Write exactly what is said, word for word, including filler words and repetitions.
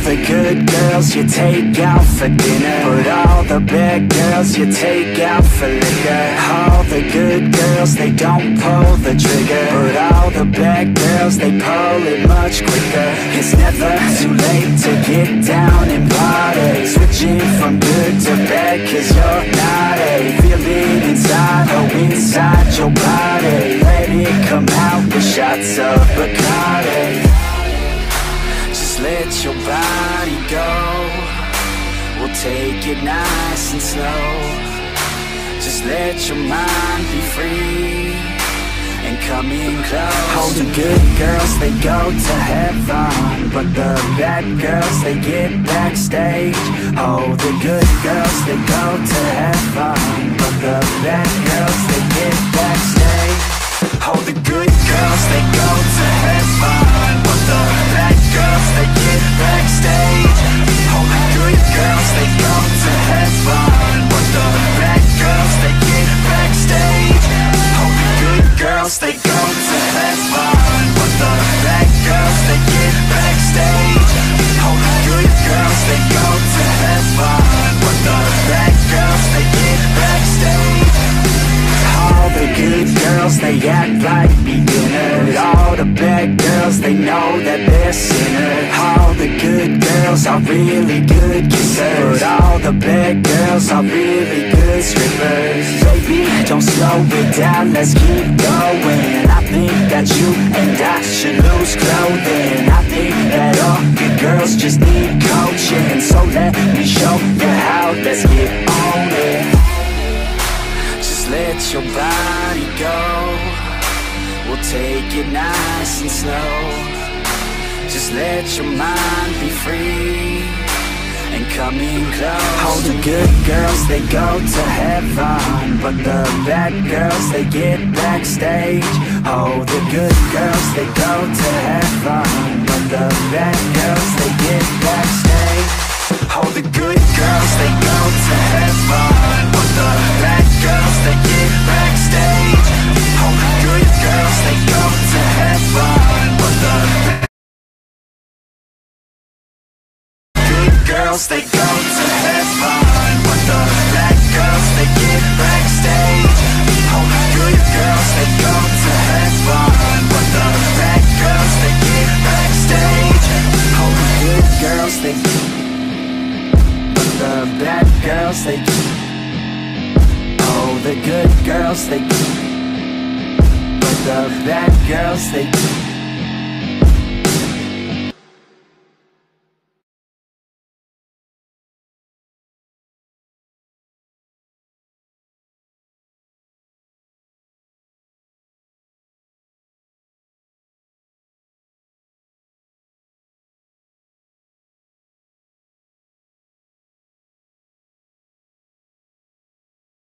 the good girls you take out for dinner, but all the bad girls you take out for liquor. All the good girls, they don't pull the trigger, but all the bad girls, they pull it much quicker. It's never too late to get down and party, switching from good to bad, cause you're not a feel it inside, oh inside your body. Let it come out with shots of Bacardi. Just let your body go, we'll take it nice and slow. Just let your mind be free and come in close. All the good girls, they go to heaven, but the bad girls, they get backstage. Oh, the good girls, they go to heaven, but the bad girls, they get backstage. Oh, the good girls, they go to heaven, but the bad girls, they get backstage. Oh, the good girls, they go to heaven, but the bad girls, they get backstage. Oh, the good girls, they go to heaven, but the bad girls, they get backstage. Oh, the good girls, they go to heaven, but the bad girls, they get backstage. All the good girls, they act like beginners. All the bad girls, they know that they're sinners. All the good girls are really good kissers, but all the bad girls are really good strippers. Baby, don't slow it down, let's keep going. I think that you and I should lose clothing. I think that all good girls just need coaching, so let me show you how, let's get on it. Let your body go, we'll take it nice and slow. Just let your mind be free and come in close. All the good girls, they go to heaven, but the bad girls, they get backstage. Oh, the good girls, they go to heaven, but the bad girls, they get backstage. Oh, the good girls, they go to heaven, but the bad girls, they get backstage. Oh, the good girls, they go to heaven, but the good girls, they go to heaven, but the bad girls, they get backstage. Oh, the good girls, they go to heaven, but the bad girls, they get backstage. Oh, the good girls, they the bad girls, they oh, the good girls, they but the bad girls, they